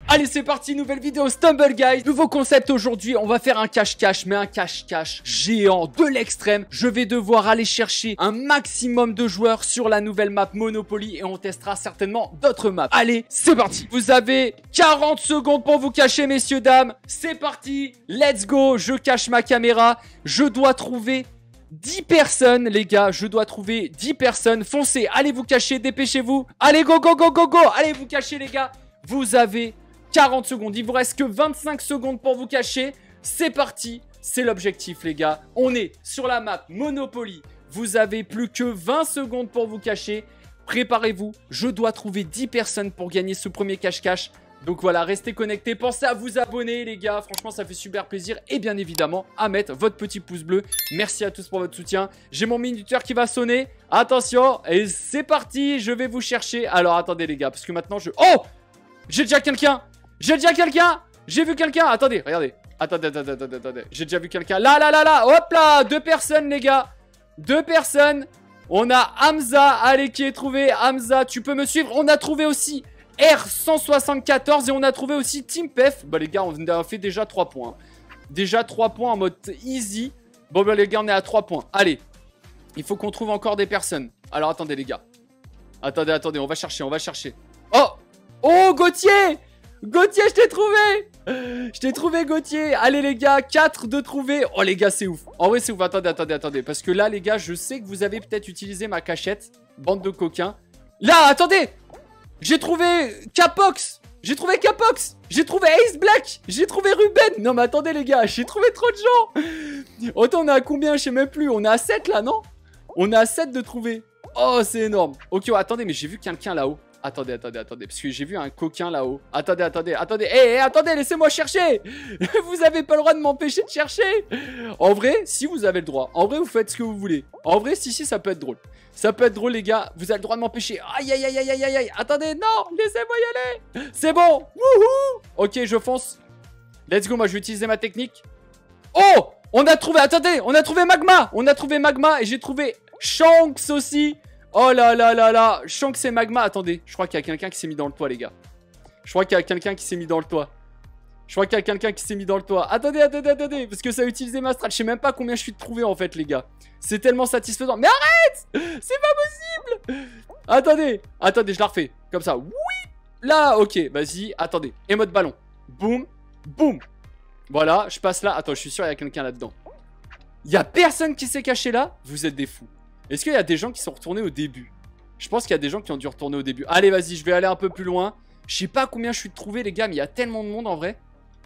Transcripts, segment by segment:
Allez, c'est parti, nouvelle vidéo Stumble Guys. Nouveau concept aujourd'hui, on va faire un cache-cache, mais un cache-cache géant de l'extrême. Je vais devoir aller chercher un maximum de joueurs sur la nouvelle map Monopoly et on testera certainement d'autres maps. Allez, c'est parti. Vous avez 40 secondes pour vous cacher, messieurs, dames. C'est parti, let's go. Je cache ma caméra. Je dois trouver 10 personnes, les gars. Je dois trouver 10 personnes. Foncez, allez vous cacher, dépêchez-vous. Allez, go, go, go, go, go. Allez vous cacher, les gars. Vous avez 40 secondes, il vous reste que 25 secondes pour vous cacher. C'est parti, c'est l'objectif, les gars. On est sur la map Monopoly. Vous avez plus que 20 secondes pour vous cacher. Préparez-vous, je dois trouver 10 personnes pour gagner ce premier cache-cache. Donc voilà, restez connectés, pensez à vous abonner, les gars. Franchement, ça fait super plaisir. Et bien évidemment, à mettre votre petit pouce bleu. Merci à tous pour votre soutien. J'ai mon minuteur qui va sonner. Attention, et c'est parti, je vais vous chercher. Alors, attendez, les gars, parce que maintenant je... Oh! J'ai déjà quelqu'un! J'ai déjà quelqu'un! J'ai vu quelqu'un! Attendez, regardez. Attendez. J'ai déjà vu quelqu'un. Là. Hop là! 2 personnes, les gars. 2 personnes. On a Hamza. Allez, qui est trouvé? Hamza, tu peux me suivre? On a trouvé aussi R174 et on a trouvé aussi Team Pef. Bah, les gars, on a fait déjà 3 points. Déjà 3 points en mode easy. Bon, bah, les gars, on est à 3 points. Allez. Il faut qu'on trouve encore des personnes. Alors, attendez, les gars. Attendez. On va chercher. Oh, Gauthier! Gauthier, je t'ai trouvé! Je t'ai trouvé, Gauthier. Allez, les gars, 4 de trouver. Oh, les gars, c'est ouf. En vrai, c'est ouf. Attendez. Parce que là, les gars, je sais que vous avez peut-être utilisé ma cachette. Bande de coquins. Là, attendez! J'ai trouvé Capox. J'ai trouvé Ace Black. J'ai trouvé Ruben. Non, mais attendez, les gars, j'ai trouvé trop de gens. Attends, on est à combien? Je sais même plus. On est à 7, là, non? On est à 7 de trouver. Oh, c'est énorme. Ok, attendez, mais j'ai vu quelqu'un là-haut. Attendez, parce que j'ai vu un coquin là-haut. Attendez. Attendez, laissez-moi chercher. Vous avez pas le droit de m'empêcher de chercher. En vrai, si vous avez le droit. En vrai, vous faites ce que vous voulez. En vrai, si, ça peut être drôle. Ça peut être drôle, les gars. Vous avez le droit de m'empêcher. Aïe. Attendez, non, laissez-moi y aller. C'est bon. Wouhou. Ok, je fonce. Let's go, moi, je vais utiliser ma technique. Oh, on a trouvé, attendez, on a trouvé Magma et j'ai trouvé Shanks aussi. Oh là, Shanks et Magma. Attendez, je crois qu'il y a quelqu'un qui s'est mis dans le toit, les gars. Attendez, parce que ça a utilisé ma strat. Je sais même pas combien je suis de trouver, en fait, les gars. C'est tellement satisfaisant. Mais arrête! C'est pas possible! Attendez, je la refais. Comme ça. Oui! Là, ok, vas-y, attendez. Émote ballon. Boum. Voilà, je passe là. Attends, je suis sûr, il y a quelqu'un là-dedans. Il y a personne qui s'est caché là? Vous êtes des fous. Est-ce qu'il y a des gens qui sont retournés au début? Je pense qu'il y a des gens qui ont dû retourner au début. Allez, vas-y, je vais aller un peu plus loin. Je sais pas combien je suis de trouver, les gars, mais il y a tellement de monde en vrai.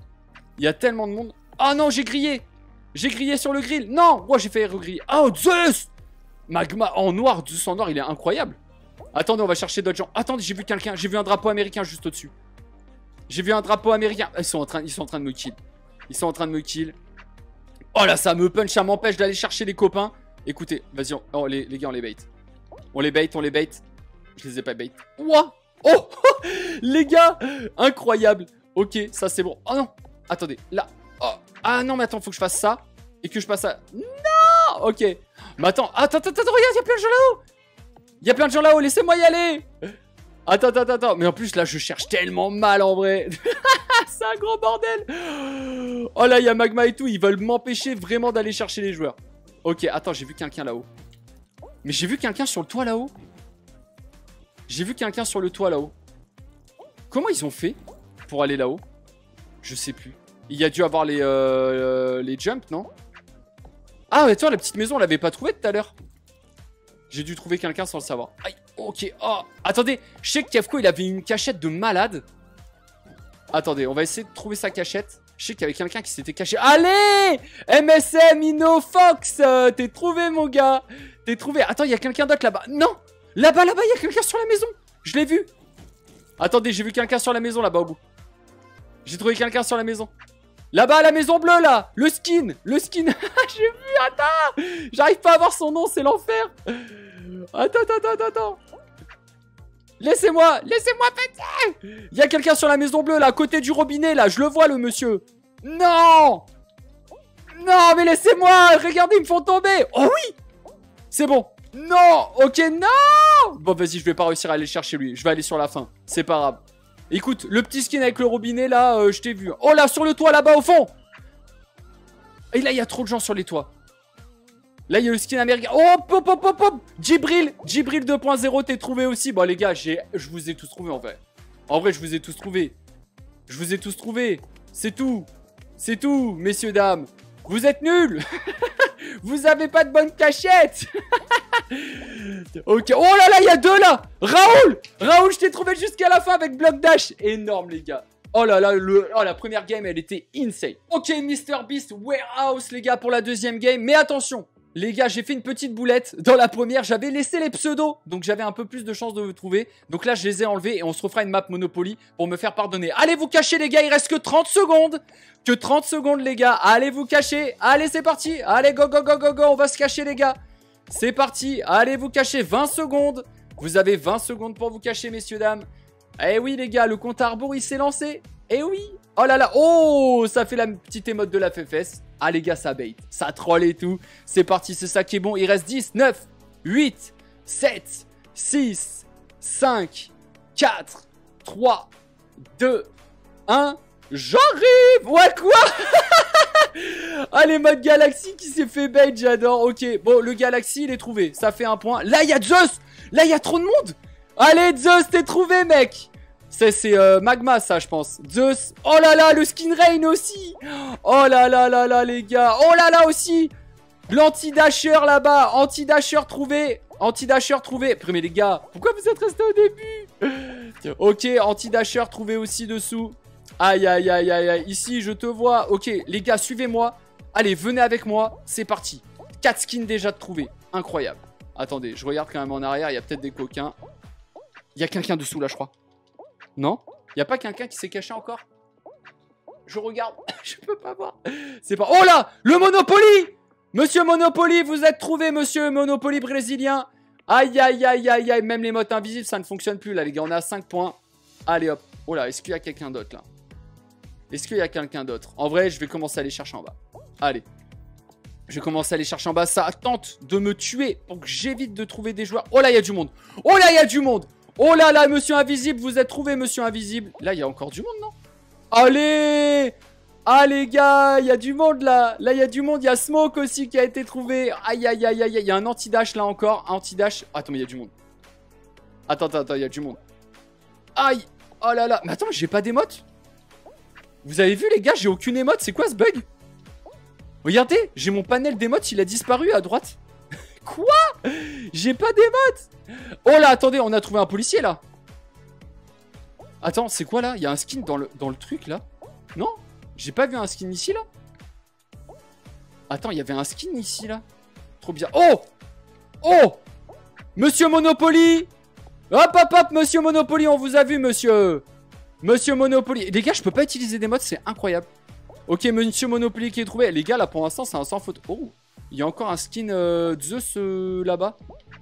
Oh non, j'ai grillé. J'ai grillé sur le grill. Non, j'ai fait regriller. Oh, Zeus! Magma en noir, Zeus en noir, il est incroyable. Attendez, on va chercher d'autres gens. Attendez, j'ai vu quelqu'un. J'ai vu un drapeau américain juste au-dessus. Ils sont en train de me kill. Oh là, ça me punch, ça m'empêche d'aller chercher les copains. Écoutez, vas-y, les gars, on les bait. On les bait. Je les ai pas bait. Ouah. Oh, les gars, incroyable. Ok, ça c'est bon. Oh non, attendez, là. Oh. Ah non, mais attends, faut que je fasse ça. Et que je passe à... Non. Ok. Mais attends, regarde, il y a plein de gens là-haut. Laissez-moi y aller. Attends. Mais en plus, là, je cherche tellement mal, en vrai. C'est un gros bordel. Oh là, il y a Magma et tout. Ils veulent m'empêcher vraiment d'aller chercher les joueurs. Ok, attends, j'ai vu quelqu'un là-haut. Mais j'ai vu quelqu'un sur le toit là-haut. Comment ils ont fait pour aller là-haut? Je sais plus. Il y a dû avoir les jumps, non? Ah, mais toi, la petite maison, on l'avait pas trouvée tout à l'heure. J'ai dû trouver quelqu'un sans le savoir. Aïe, ok. Oh, attendez, je sais que Kefko, il avait une cachette de malade. Attendez, on va essayer de trouver sa cachette. Je sais qu'il y avait quelqu'un qui s'était caché. Allez! MSM, Innofox! T'es trouvé, mon gars! T'es trouvé. Attends, il y a quelqu'un d'autre là-bas. Non! Là-bas, il y a quelqu'un sur la maison. Je l'ai vu. Attendez, j'ai vu quelqu'un sur la maison là-bas au bout. J'ai trouvé quelqu'un sur la maison. Là-bas, à la maison bleue, là. Le skin. J'ai vu, attends. J'arrive pas à voir son nom, c'est l'enfer. Attends. Laissez-moi péter. Il y a quelqu'un sur la maison bleue, là, à côté du robinet, là. Je le vois, le monsieur. Non, mais laissez-moi. Regardez, ils me font tomber. Oh oui. C'est bon. Non. Ok, non. Bon, vas-y, je vais pas réussir à aller chercher lui. Je vais aller sur la fin. C'est pas grave. Écoute, le petit skin avec le robinet, là, je t'ai vu. Oh là, sur le toit, là-bas, au fond. Et là, il y a trop de gens sur les toits. Là, il y a le skin américain. Oh, pop, pop, pop, pop. Djibril 2.0, t'es trouvé aussi. Bon, les gars, je vous ai tous trouvés, en vrai. En vrai, je vous ai tous trouvés. Je vous ai tous trouvés. C'est tout. C'est tout, messieurs, dames. Vous êtes nuls. Vous avez pas de bonne cachette. Ok. Oh là là, il y a deux là. Raoul, je t'ai trouvé jusqu'à la fin avec bloc dash. Énorme, les gars. Oh là là, la première game, elle était insane. Ok, MrBeast Warehouse, les gars, pour la deuxième game. Mais attention, les gars, j'ai fait une petite boulette. Dans la première, j'avais laissé les pseudos. Donc, j'avais un peu plus de chances de vous trouver. Donc là, je les ai enlevés et on se refera une map Monopoly pour me faire pardonner. Allez vous cacher, les gars, il reste que 30 secondes. Que 30 secondes, les gars. Allez vous cacher. Allez, c'est parti. Allez, go, go, go, go, go. On va se cacher, les gars. C'est parti. Allez vous cacher. 20 secondes. Vous avez 20 secondes pour vous cacher, messieurs, dames. Eh oui, les gars, le compte à rebours, il s'est lancé. Eh oui. Oh là là. Oh, ça fait la petite émote de la fefesse. Ah, les gars, ça bait. Ça troll et tout. C'est parti, c'est ça qui est bon. Il reste 10, 9, 8, 7, 6, 5, 4, 3, 2, 1. J'arrive. Ouais, quoi? Allez, mode Galaxy qui s'est fait bait, j'adore. Ok, bon, le Galaxy, il est trouvé. Ça fait un point. Là, il y a Zeus. Là, il y a trop de monde. Allez, Zeus, t'es trouvé, mec. C'est Magma, ça, je pense. Zeus. Oh là là, le skin rain aussi. Oh là là là là, les gars. Oh là là aussi. L'anti-dasher là-bas. Anti-dasher trouvé. Anti-dasher trouvé. Mais les gars, pourquoi vous êtes restés au début? Ok, anti-dasher trouvé aussi dessous. Aïe, aïe, aïe, aïe, aïe. Ici, je te vois. Ok, les gars, suivez-moi. Allez, venez avec moi. C'est parti. 4 skins déjà de trouver. Incroyable. Attendez, je regarde quand même en arrière. Il y a peut-être des coquins. Il y a quelqu'un dessous, là, je crois. Non? Il n'y a pas quelqu'un qui s'est caché encore? Je regarde. Je peux pas voir. C'est pas... Oh là! Le Monopoly! Monsieur Monopoly, vous êtes trouvé, monsieur Monopoly brésilien. Aïe, aïe, aïe, aïe, aïe. Même les modes invisibles, ça ne fonctionne plus, là, les gars. On est à 5 points. Allez, hop. Oh là, est-ce qu'il y a quelqu'un d'autre, là? Est-ce qu'il y a quelqu'un d'autre? En vrai, je vais commencer à aller chercher en bas. Allez. Je vais commencer à aller chercher en bas. Ça tente de me tuer pour que j'évite de trouver des joueurs. Oh là, il y a du monde. Oh là, il y a du monde. Oh là là, monsieur invisible, vous êtes trouvé, monsieur invisible. Là, il y a encore du monde, non? Allez! Ah, les gars, il y a du monde, là. Là, il y a du monde. Il y a Smoke aussi qui a été trouvé. Aïe, aïe, aïe, aïe. Il y a un anti-dash, là, encore. Un anti-dash. Attends, mais il y a du monde. Attends, il y a du monde. Aïe! Oh là là. Mais attends, j'ai pas d'émote. Vous avez vu, les gars, j'ai aucune émote. C'est quoi ce bug? Regardez, j'ai mon panel d'émotes, il a disparu à droite. Quoi? J'ai pas d'émote. Oh là, attendez, on a trouvé un policier, là. Attends, c'est quoi, là? Il y a un skin dans le truc, là. Non? J'ai pas vu un skin ici, là. Attends, il y avait un skin ici, là. Trop bien. Oh! Oh! Monsieur Monopoly! Hop, hop, hop, monsieur Monopoly, on vous a vu, monsieur. Monsieur Monopoly. Les gars, je peux pas utiliser des modes, c'est incroyable. Ok, monsieur Monopoly qui est trouvé. Les gars, là, pour l'instant, c'est un sans faute. Oh, il y a encore un skin Zeus là-bas.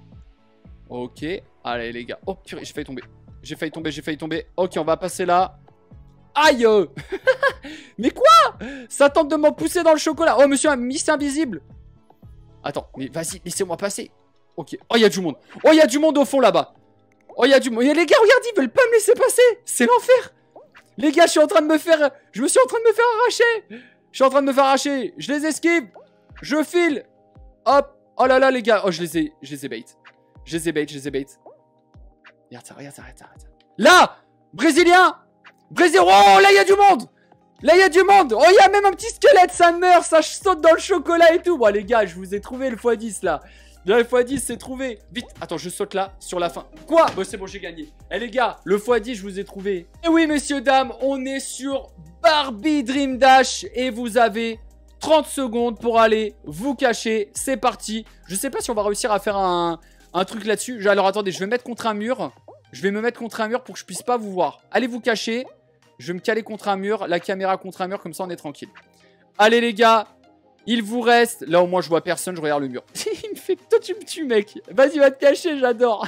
Ok, allez, les gars. Oh, purée, j'ai failli tomber. J'ai failli tomber. Ok, on va passer là. Aïe. Mais quoi? Ça tente de m'en pousser dans le chocolat. Oh, monsieur Miss Invisible. Attends, mais vas-y, laissez-moi passer. Ok. Oh, il y a du monde. Oh, il y a du monde au fond, là-bas. Oh, il y a du monde. Les gars, regardez, ils veulent pas me laisser passer. C'est l'enfer. Les gars, je suis en train de me faire... Je me suis en train de me faire arracher. Je suis en train de me faire arracher. Je les esquive. Je file. Hop. Oh là là, les gars. Oh, je les ai bait. Je les ai bait. Regarde ça, regarde ça. Là. Brésilien. Oh, là, il y a du monde. Oh, il y a même un petit squelette. Ça meurt. Ça saute dans le chocolat et tout. Bon, les gars, je vous ai trouvé le x10, là. Le x10, c'est trouvé. Vite. Attends, je saute là, sur la fin. Quoi? Bon, c'est bon, j'ai gagné. Eh, les gars, le x10, je vous ai trouvé. Et oui, messieurs, dames, on est sur Barbie Dream Dash. Et vous avez 30 secondes pour aller vous cacher. C'est parti. Je sais pas si on va réussir à faire un truc là-dessus. Alors, attendez, je vais me mettre contre un mur. Pour que je puisse pas vous voir. Allez vous cacher. Je vais me caler contre un mur. La caméra contre un mur, comme ça, on est tranquille. Allez, les gars. Il vous reste... Là, au moins, je vois personne, je regarde le mur. Il me fait... Toi, tu me tues, mec. Vas-y, va te cacher, j'adore.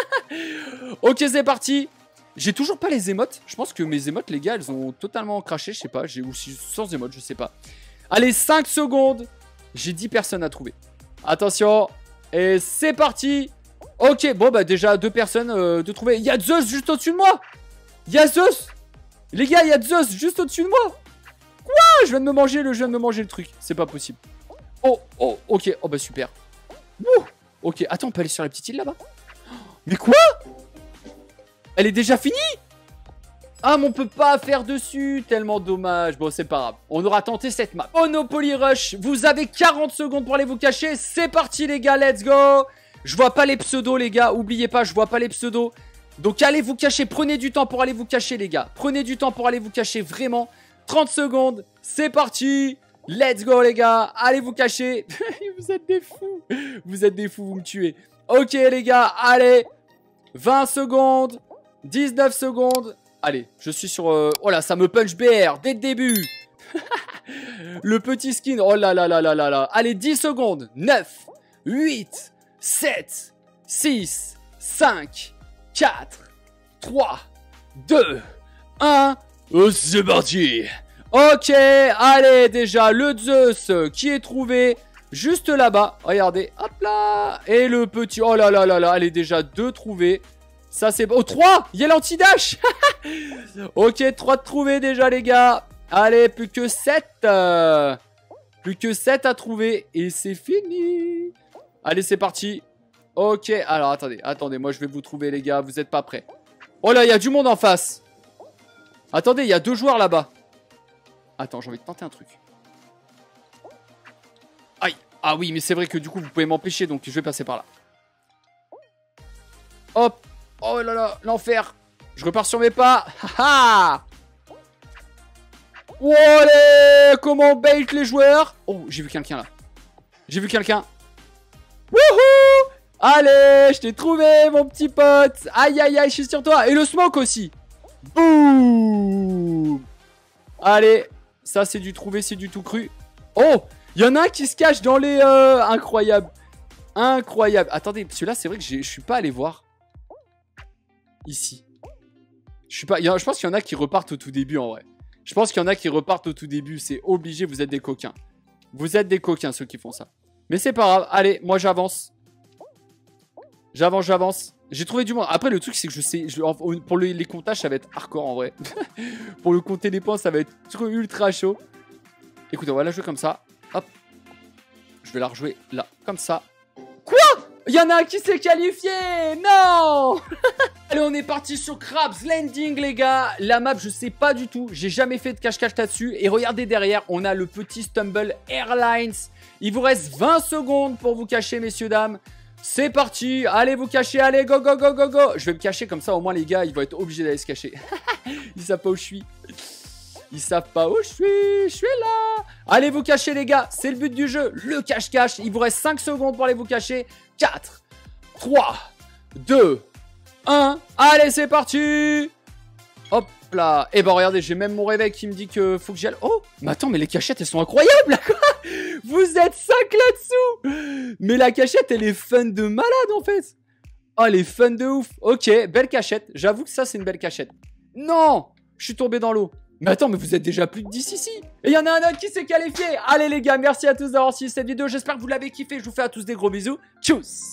Ok, c'est parti. J'ai toujours pas les émotes. Je pense que mes émotes, les gars, elles ont totalement craché. Je sais pas, j'ai aussi sans émotes, je sais pas. Allez, 5 secondes. J'ai 10 personnes à trouver. Attention. Et c'est parti. Ok, bon, bah déjà, 2 personnes de trouver. Il y a Zeus juste au-dessus de moi. Il y a Zeus. Les gars, il y a Zeus juste au-dessus de moi. Quoi? Je viens de me manger le truc. C'est pas possible. Oh, oh, ok. Oh, bah super. Ouh. Ok, attends, on peut aller sur la petite île là-bas? Mais quoi? Elle est déjà finie? Ah, mais on peut pas faire dessus. Tellement dommage. Bon, c'est pas grave. On aura tenté cette map. Monopoly Rush. Vous avez 40 secondes pour aller vous cacher. C'est parti, les gars. Let's go. Je vois pas les pseudos, les gars. Oubliez pas, je vois pas les pseudos. Donc, allez vous cacher. Prenez du temps pour aller vous cacher, les gars. Prenez du temps pour aller vous cacher. Vraiment. 30 secondes. C'est parti. Let's go, les gars. Allez vous cacher. Vous êtes des fous. Vous êtes des fous. Vous me tuez. Ok, les gars. Allez. 20 secondes. 19 secondes. Allez, je suis sur... Oh là, ça me punch BR dès le début. Le petit skin. Oh là là là là là là. Allez, 10 secondes. 9, 8, 7, 6, 5, 4, 3, 2, 1. C'est parti. Ok, allez, déjà, le Zeus qui est trouvé juste là-bas. Regardez, hop là. Et le petit... Oh là là là là. Allez, déjà, 2 trouvés. Ça, c'est... Oh, 3. Il y a l'anti-dash. Ok, 3 de trouvés déjà, les gars. Allez, plus que 7. Plus que 7 à trouver. Et c'est fini. Allez, c'est parti. Ok, alors, attendez. Moi, je vais vous trouver, les gars. Vous n'êtes pas prêts. Oh là, il y a du monde en face. Attendez, il y a 2 joueurs là-bas. Attends, j'ai envie de tenter un truc. Aïe. Ah oui, mais c'est vrai que du coup, vous pouvez m'empêcher. Donc, je vais passer par là. Hop. Oh là là, l'enfer. Je repars sur mes pas. Haha. Oh allez. Comment bait les joueurs. Oh, j'ai vu quelqu'un là. J'ai vu quelqu'un. Wouhou. Allez, je t'ai trouvé, mon petit pote. Aïe, aïe, aïe, je suis sur toi. Et le smoke aussi. Boum. Allez, ça c'est du trouvé, c'est du tout cru. Oh, il y en a un qui se cache dans les... Incroyable. Incroyable. Attendez, celui-là, c'est vrai que je suis pas allé voir. Ici. Je pense qu'il y en a qui repartent au tout début en vrai. Je pense qu'il y en a qui repartent au tout début. C'est obligé, vous êtes des coquins. Vous êtes des coquins ceux qui font ça. Mais c'est pas grave. Allez, moi j'avance. J'avance. J'ai trouvé du monde. Après le truc c'est que je sais... pour les comptages ça va être hardcore en vrai. Pour le compter des points ça va être ultra chaud. Écoutez, on va la jouer comme ça. Hop. Je vais la rejouer là. Comme ça. Quoi? Il y en a un qui s'est qualifié. Non. Allez, on est parti sur Crabs Landing, les gars. La map, je sais pas du tout. J'ai jamais fait de cache-cache là-dessus. Et regardez derrière, on a le petit Stumble Airlines. Il vous reste 20 secondes pour vous cacher, messieurs, dames. C'est parti. Allez vous cacher. Allez, go, go, go, go, go. Je vais me cacher comme ça. Au moins, les gars, ils vont être obligés d'aller se cacher. Ils savent pas où je suis. Ils savent pas où je suis. Je suis là. Allez vous cacher, les gars. C'est le but du jeu. Le cache-cache. Il vous reste 5 secondes pour aller vous cacher. 4, 3, 2, 1. Allez, c'est parti. Hop là. Et bah regardez, j'ai même mon réveil qui me dit que faut que j'y aille. Oh, mais attends, mais les cachettes, elles sont incroyables là, quoi. Vous êtes 5 là-dessous. Mais la cachette, elle est fun de malade en fait. Oh, elle est fun de ouf. Ok, belle cachette. J'avoue que ça, c'est une belle cachette. Non, je suis tombé dans l'eau. Mais attends, mais vous êtes déjà plus de 10 ici. Et il y en a un autre qui s'est qualifié. Allez les gars, merci à tous d'avoir suivi cette vidéo. J'espère que vous l'avez kiffé. Je vous fais à tous des gros bisous. Tchuss.